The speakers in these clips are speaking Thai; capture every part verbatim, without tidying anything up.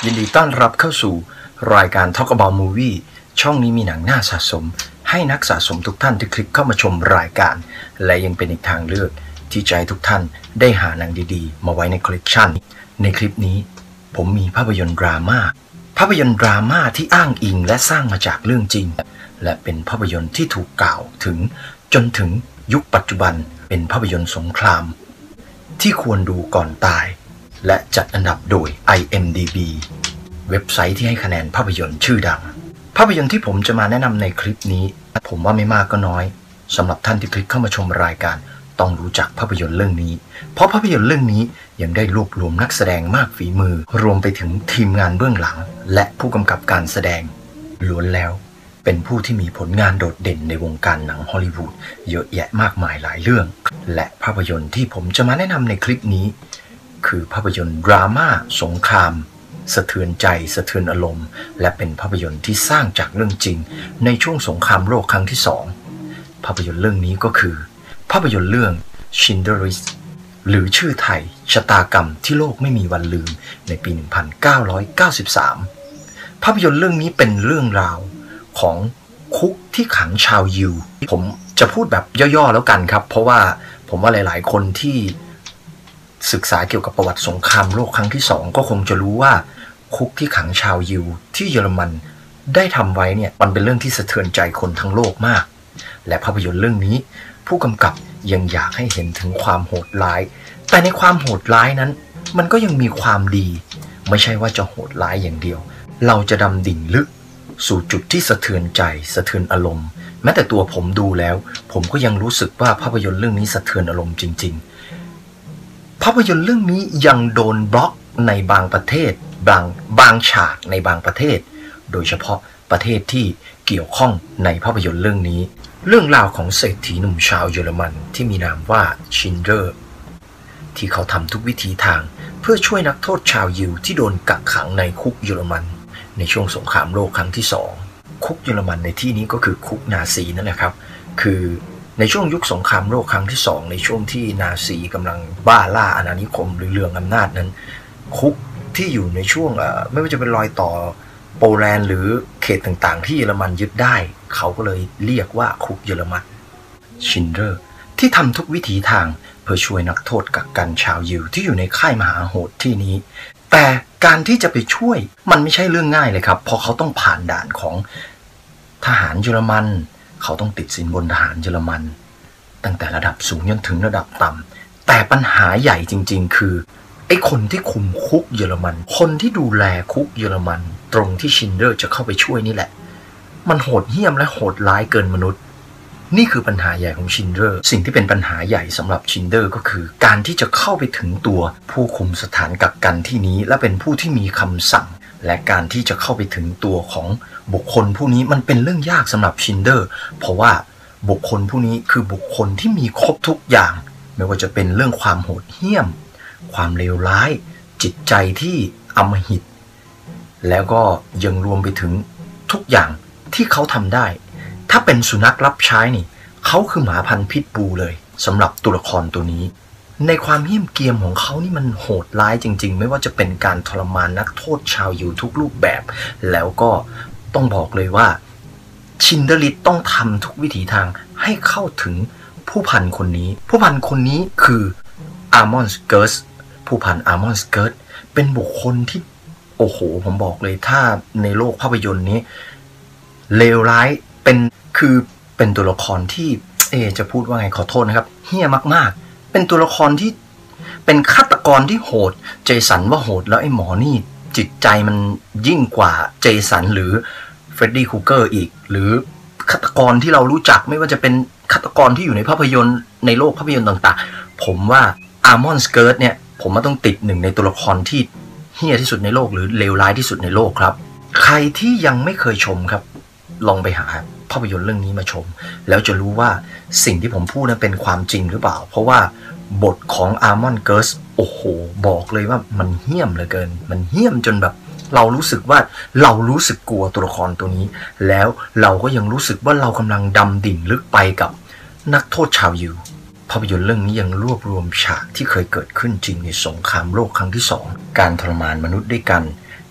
ยินดีต้อนรับเข้าสู่รายการ Talk About Movie ช่องนี้มีหนังน่าสะสมให้นักสะสมทุกท่านที่คลิกเข้ามาชมรายการและยังเป็นอีกทางเลือกที่จะให้ทุกท่านได้หาหนังดีๆมาไว้ในคอลเลกชันในคลิปนี้ผมมีภาพยนตร์ดราม่าภาพยนตร์ดราม่าที่อ้างอิงและสร้างมาจากเรื่องจริงและเป็นภาพยนตร์ที่ถูกกล่าวถึงจนถึงยุคปัจจุบันเป็นภาพยนตร์สงครามที่ควรดูก่อนตายและจัดอันดับโดย ไอ เอ็ม ดี บี เว็บไซต์ที่ให้คะแนนภาพยนตร์ชื่อดังภาพยนตร์ที่ผมจะมาแนะนำในคลิปนี้ผมว่าไม่มากก็น้อยสำหรับท่านที่คลิกเข้ามาชมรายการต้องรู้จักภาพยนตร์เรื่องนี้เพราะภาพยนตร์เรื่องนี้ยังได้รวบรวมนักแสดงมากฝีมือรวมไปถึงทีมงานเบื้องหลังและผู้กำกับการแสดงล้วนแล้วเป็นผู้ที่มีผลงานโดดเด่นในวงการหนังฮอลลีวูดเยอะแยะมากมายหลายเรื่องและภาพยนตร์ที่ผมจะมาแนะนำในคลิปนี้คือภาพยนตร์ดราม่าสงครามสะเทือนใจสะเทือนอารมณ์และเป็นภาพยนตร์ที่สร้างจากเรื่องจริงในช่วงสงครามโลกครั้งที่สองภาพยนตร์เรื่องนี้ก็คือภาพยนตร์เรื่อง Schindler's List หรือชื่อไทยชะตากรรมที่โลกไม่มีวันลืมในปี หนึ่งพันเก้าร้อยเก้าสิบสาม ภาพยนตร์เรื่องนี้เป็นเรื่องราวของคุกที่ขังชาวยิวผมจะพูดแบบย่อๆแล้วกันครับเพราะว่าผมว่าหลายๆคนที่ศึกษาเกี่ยวกับประวัติสงครามโลกครั้งที่สองก็คงจะรู้ว่าคุกที่ขังชาวยิวที่เยอรมันได้ทำไว้เนี่ยมันเป็นเรื่องที่สะเทือนใจคนทั้งโลกมากและภาพยนตร์เรื่องนี้ผู้กำกับยังอยากให้เห็นถึงความโหดร้ายแต่ในความโหดร้ายนั้นมันก็ยังมีความดีไม่ใช่ว่าจะโหดร้ายอย่างเดียวเราจะดำดิ่งลึกสู่จุดที่สะเทือนใจสะเทือนอารมณ์แม้แต่ตัวผมดูแล้วผมก็ยังรู้สึกว่าภาพยนตร์เรื่องนี้สะเทือนอารมณ์จริงๆภาพยนตร์เรื่องนี้ยังโดนบล็อกในบางประเทศบางบางฉากในบางประเทศโดยเฉพาะประเทศที่เกี่ยวข้องในภาพยนตร์เรื่องนี้เรื่องราวของเศรษฐีหนุ่มชาวเยอรมันที่มีนามว่าชินเดอร์ที่เขาทำทุกวิถีทางเพื่อช่วยนักโทษชาวยิวที่โดนกักขังในคุกเยอรมันในช่วงสงครามโลกครั้งที่สองคุกเยอรมันในที่นี้ก็คือคุกนาซีนั่นแหละครับคือในช่วงยุคสงครามโลกครั้งที่สองในช่วงที่นาซีกำลังบ้าล่าอาณานิคมหรือเรืองอำนาจนั้นคุกที่อยู่ในช่วงไม่ว่าจะเป็นรอยต่อโปแลนด์หรือเขตต่างๆที่เยอรมันยึดได้เขาก็เลยเรียกว่าคุกเยอรมันชินเดอร์ที่ทำทุกวิถีทางเพื่อช่วยนักโทษกักกันชาวยิวที่อยู่ในค่ายมหาโหดที่นี้แต่การที่จะไปช่วยมันไม่ใช่เรื่องง่ายเลยครับเพราะเขาต้องผ่านด่านของทหารเยอรมันเขาต้องติดสินบนทหารเยอรมันตั้งแต่ระดับสูงจนถึงระดับต่ำแต่ปัญหาใหญ่จริงๆคือไอ้คนที่คุมคุกเยอรมันคนที่ดูแลคุกเยอรมันตรงที่ชินเดอร์จะเข้าไปช่วยนี่แหละมันโหดเหี้ยมและโหดร้ายเกินมนุษย์นี่คือปัญหาใหญ่ของชินเดอร์สิ่งที่เป็นปัญหาใหญ่สำหรับชินเดอร์ก็คือการที่จะเข้าไปถึงตัวผู้คุมสถานกักกันที่นี้และเป็นผู้ที่มีคำสั่งและการที่จะเข้าไปถึงตัวของบุคคลผู้นี้มันเป็นเรื่องยากสำหรับชินเดอร์เพราะว่าบุคคลผู้นี้คือบุคคลที่มีครบทุกอย่างไม่ว่าจะเป็นเรื่องความโหดเหี้ยมความเลวร้ายจิตใจที่อำมหิตแล้วก็ยังรวมไปถึงทุกอย่างที่เขาทำได้ถ้าเป็นสุนัขรับใช้นี่เขาคือหมาพันธุ์พิทบูเลยสำหรับตัวละครตัวนี้ในความเหี้ยมเกียมของเขานี่มันโหดร้ายจริงๆไม่ว่าจะเป็นการทรมานนักโทษชาวยิวทุกรูปแบบแล้วก็ต้องบอกเลยว่าชินเดอร์ลิสต้องทำทุกวิถีทางให้เข้าถึงผู้พันคนนี้ผู้พันคนนี้คืออาร์มอนด์เกิร์สผู้พันอาร์มอนด์เกิร์สเป็นบุคคลที่โอ้โหผมบอกเลยถ้าในโลกภาพยนตร์นี้เลวร้ายเป็นคือเป็นตัวละครที่เอจะพูดว่าไงขอโทษนะครับเหี้ยมากๆเป็นตัวละครที่เป็นฆาตกรที่โหดเจสันว่าโหดแล้วไอ้หมอนี่จิตใจมันยิ่งกว่าเจสันหรือเฟรดดี้ครูเกอร์อีกหรือฆาตกรที่เรารู้จักไม่ว่าจะเป็นฆาตกรที่อยู่ในภาพยนตร์ในโลกภาพยนตร์ต่างๆผมว่าอาร์มอนด์เกิร์ตเนี่ยผมว่าต้องติดหนึ่งในตัวละครที่เหี้ยที่สุดในโลกหรือเลวร้ายที่สุดในโลกครับใครที่ยังไม่เคยชมครับลองไปหาภาพยนตร์เรื่องนี้มาชมแล้วจะรู้ว่าสิ่งที่ผมพูดนั้นเป็นความจริงหรือเปล่าเพราะว่าบทของอาร์มอนด์เกิร์สโอ้โหบอกเลยว่ามันเหี้ยมเหลือเกินมันเหี้ยมจนแบบเรารู้สึกว่าเรารู้สึกกลัวตัวละครตัวนี้แล้วเราก็ยังรู้สึกว่าเรากำลังดำดิ่งลึกไปกับนักโทษชาวยิวภาพยนตร์เรื่องนี้ยังรวบรวมฉากที่เคยเกิดขึ้นจริงในสงครามโลกครั้งที่สองการทรมานมนุษย์ด้วยกัน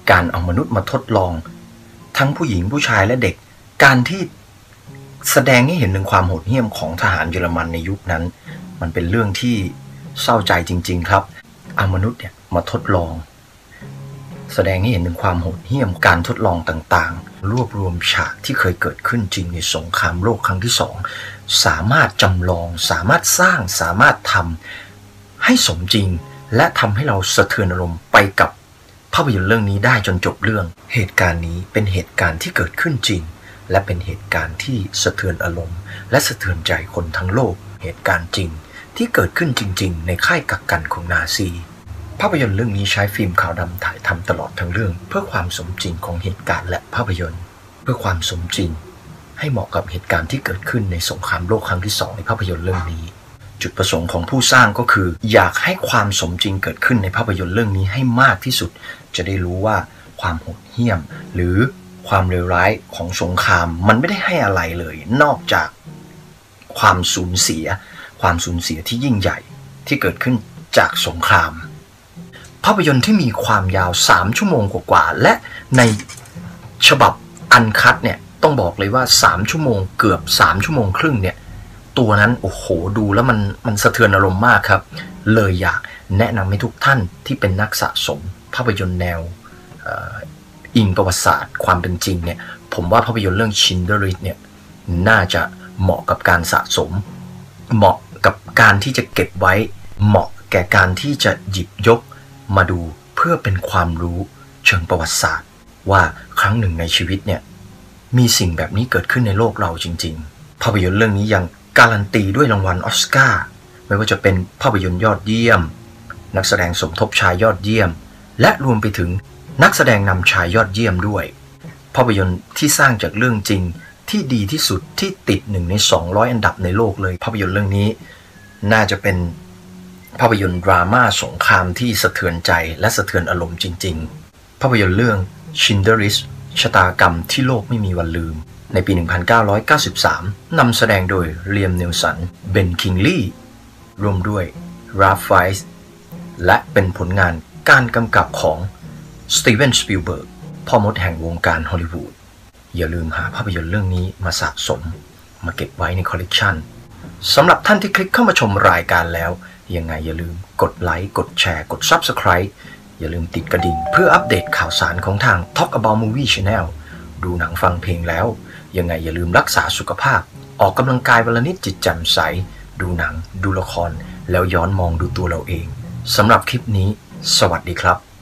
การเอามนุษย์มาทดลองทั้งผู้หญิงผู้ชายและเด็กการที่แสดงให้เห็นถึงความโหดเหี้ยมของทหารเยอรมันในยุคนั้นมันเป็นเรื่องที่เศร้าใจจริงๆครับเอามนุษย์เนี่ยมาทดลองแสดงให้เห็นถึงความโหดเหี้ยมการทดลองต่างๆรวบรวมฉากที่เคยเกิดขึ้นจริงในสงครามโลกครั้งที่สองสามารถจำลองสามารถสร้างสามารถทำให้สมจริงและทำให้เราสะเทือนอารมณ์ไปกับภาพยนตร์เรื่องนี้ได้จนจบเรื่องเหตุการณ์นี้เป็นเหตุการณ์ที่เกิดขึ้นจริงและเป็นเหตุการณ์ที่สะเทือนอารมณ์และสะเทือนใจคนทั้งโลกเหตุการณ์จริงที่เกิดขึ้นจริงๆในค่ายกักกันของนาซีภาพยนตร์เรื่องนี้ใช้ฟิล์มขาวดำถ่ายทำตลอดทั้งเรื่องเพื่อความสมจริงของเหตุการณ์และภาพยนตร์เพื่อความสมจริงให้เหมาะกับเหตุการณ์ที่เกิดขึ้นในสงครามโลกครั้งที่สองในภาพยนตร์เรื่องนี้จุดประสงค์ของผู้สร้างก็คืออยากให้ความสมจริงเกิดขึ้นในภาพยนตร์เรื่องนี้ให้มากที่สุดจะได้รู้ว่าความโหดเหี้ยมหรือความเลวร้ายของสงครามมันไม่ได้ให้อะไรเลยนอกจากความสูญเสียความสูญเสียที่ยิ่งใหญ่ที่เกิดขึ้นจากสงครามภาพยนตร์ที่มีความยาวสามชั่วโมงกว่าๆและในฉบับอันคัตเนี่ยต้องบอกเลยว่าสามชั่วโมงเกือบสามชั่วโมงครึ่งเนี่ยตัวนั้นโอ้โหดูแล้วมันมันสะเทือนอารมณ์มากครับเลยอยากแนะนำให้ทุกท่านที่เป็นนักสะสมภาพยนตร์แนวอิงประวัติศาสตร์ความเป็นจริงเนี่ยผมว่าภาพยนตร์เรื่อง Schindler's List เนี่ยน่าจะเหมาะกับการสะสมเหมาะกับการที่จะเก็บไว้เหมาะแก่การที่จะหยิบยกมาดูเพื่อเป็นความรู้เชิงประวัติศาสตร์ว่าครั้งหนึ่งในชีวิตเนี่ยมีสิ่งแบบนี้เกิดขึ้นในโลกเราจริงๆภาพยนตร์เรื่องนี้ยังการันตีด้วยรางวัลออสการ์ไม่ว่าจะเป็นภาพยนตร์ยอดเยี่ยมนักแสดงสมทบชายยอดเยี่ยมและรวมไปถึงนักแสดงนำชายยอดเยี่ยมด้วยภาพยนตร์ที่สร้างจากเรื่องจริงที่ดีที่สุดที่ติดหนึ่งในสองร้อยอันดับในโลกเลยภาพยนตร์เรื่องนี้น่าจะเป็นภาพยนตร์ดราม่าสงครามที่สะเทือนใจและสะเทือนอารมณ์จริงๆภาพยนตร์เรื่อง Schindler's List ชะตากรรมที่โลกไม่มีวันลืมในปี หนึ่งพันเก้าร้อยเก้าสิบสาม นำแสดงโดยเลียม นิลสัน เบน คิงลีย์รวมด้วยราฟ ไฟส์และเป็นผลงานการกำกับของสตีเวน สปิลเบิร์กพ่อมดแห่งวงการฮอลลีวูดอย่าลืมหาภาพยนตร์เรื่องนี้มาสะสมมาเก็บไว้ในคอลเลกชันสำหรับท่านที่คลิกเข้ามาชมรายการแล้วยังไงอย่าลืมกดไลค์กดแชร์กด ซับสไครบ์ อย่าลืมติดกระดิ่งเพื่ออัปเดตข่าวสารของทาง Talk About Movie Channel ดูหนังฟังเพลงแล้วยังไงอย่าลืมรักษาสุขภาพออกกำลังกายวันละนิดจิตแจ่มใสดูหนังดูละครแล้วย้อนมองดูตัวเราเองสำหรับคลิปนี้สวัสดีครับ